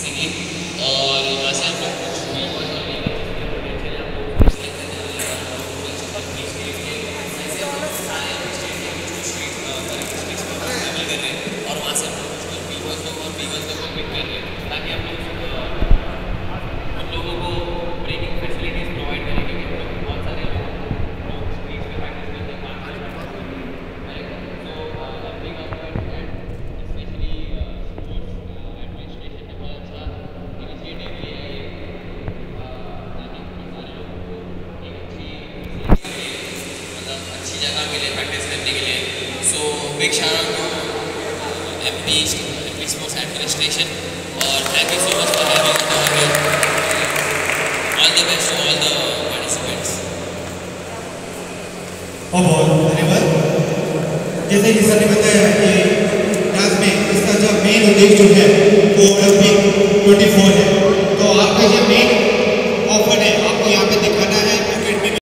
Singing, और वहाँ से हम लोग कर रहे हैं, और वहाँ से हम लोग B1 लोग और B1 लोग को पिक कर रहे हैं, ताकि हम लोग उन लोगों को ब्रेकिंग फैसिलिटीज प्रोवाइड करें, क्योंकि हम लोग बहुत सारे लोग स्ट्रीट पे प्रैक्टिस करते हैं, तो MP government and specially sports administration ने बहुत अच्छा इनिशिएटिव लिया है, ताकि सारे लोगों को एक मतलब अच्छी जगह मिले प्रैक्टिस करने के लिए। So big shout out to MP Sports Administration, और thank you so much for having us over here. All the best to all the participants. बहुत धन्यवाद। जैसे कि सर ने बताया कि डांस में इसका जो मेन उद्देश्य जो है वो ओलंपिक 24 है।